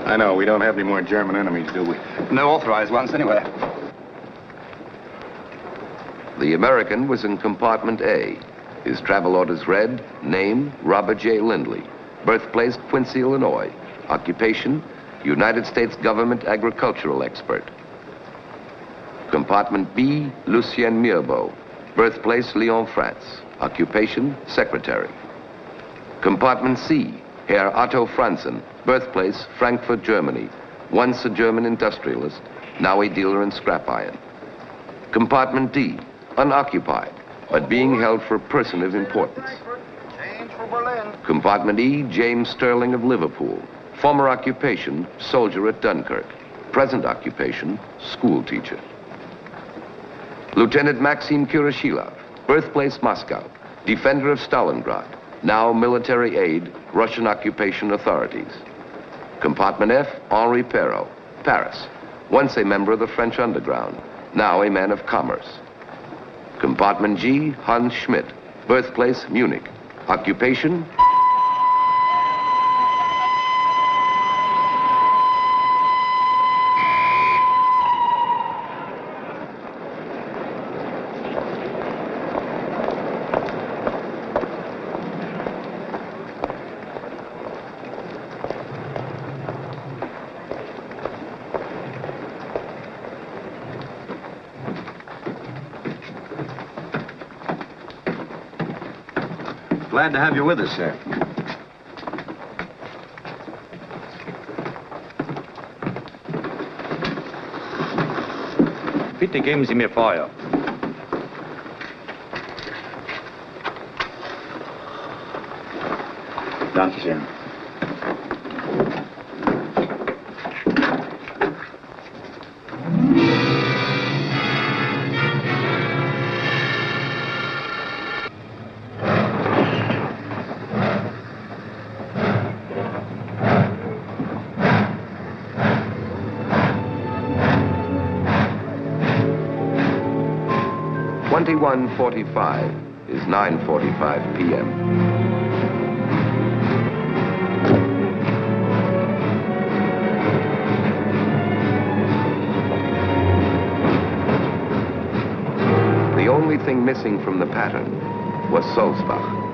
I know. We don't have any more German enemies, do we? No authorized ones, anyway. The American was in compartment A. His travel orders read, name, Robert J. Lindley. Birthplace, Quincy, Illinois. Occupation, United States government agricultural expert. Compartment B, Lucien Mirbeau. Birthplace, Lyon, France. Occupation, secretary. Compartment C, Herr Otto Franzen. Birthplace, Frankfurt, Germany. Once a German industrialist, now a dealer in scrap iron. Compartment D, unoccupied, but being held for a person of importance. Compartment E, James Sterling of Liverpool. Former occupation, soldier at Dunkirk. Present occupation, school teacher. Lieutenant Maxim Kurashilov. Birthplace, Moscow. Defender of Stalingrad. Now military aide, Russian occupation authorities. Compartment F, Henri Perrault. Paris. Once a member of the French underground. Now a man of commerce. Compartment G, Hans Schmidt. Birthplace, Munich. Occupation? Glad to have you with us, sir. Bitte geben Sie mir Feuer. Danke schön. .45 is 9:45 p.m. The only thing missing from the pattern was Sulzbach.